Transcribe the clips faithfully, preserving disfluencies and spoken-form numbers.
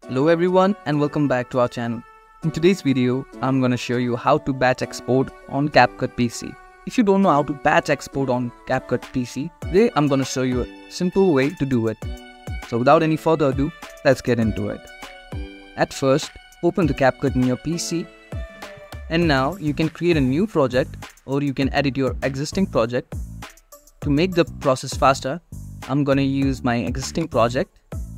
Hello everyone and welcome back to our channel. In today's video, I'm gonna show you how to batch export on Capcut P C. If you don't know how to batch export on Capcut P C, today I'm gonna show you a simple way to do it. So without any further ado, let's get into it. At first, open the Capcut in your P C. And now you can create a new project or you can edit your existing project. To make the process faster, I'm gonna use my existing project.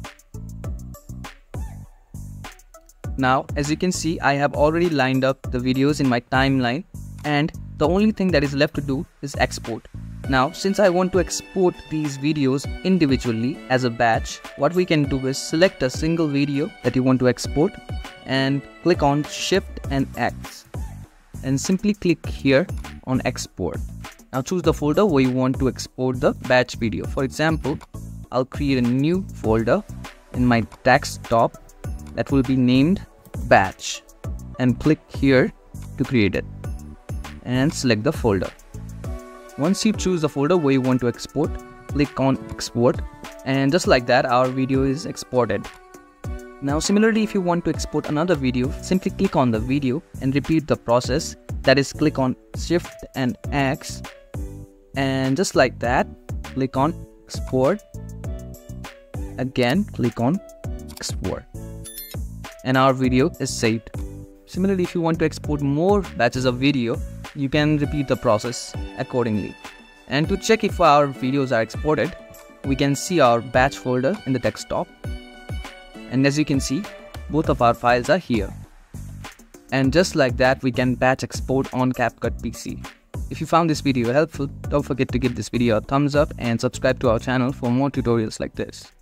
Now, as you can see, I have already lined up the videos in my timeline and the only thing that is left to do is export. Now, since I want to export these videos individually as a batch, what we can do is select a single video that you want to export and click on Shift and X and simply click here on Export. Now choose the folder where you want to export the batch video. For example, I'll create a new folder in my desktop that will be named batch and click here to create it and select the folder. Once you choose the folder where you want to export, click on export and just like that our video is exported. Now similarly, if you want to export another video, simply click on the video and repeat the process, that is click on Shift and X and just like that click on export, again click on export, and our video is saved. Similarly, if you want to export more batches of video, you can repeat the process accordingly. And to check if our videos are exported, we can see our batch folder in the desktop. And as you can see, both of our files are here. And just like that, we can batch export on Capcut P C. If you found this video helpful, don't forget to give this video a thumbs up and subscribe to our channel for more tutorials like this.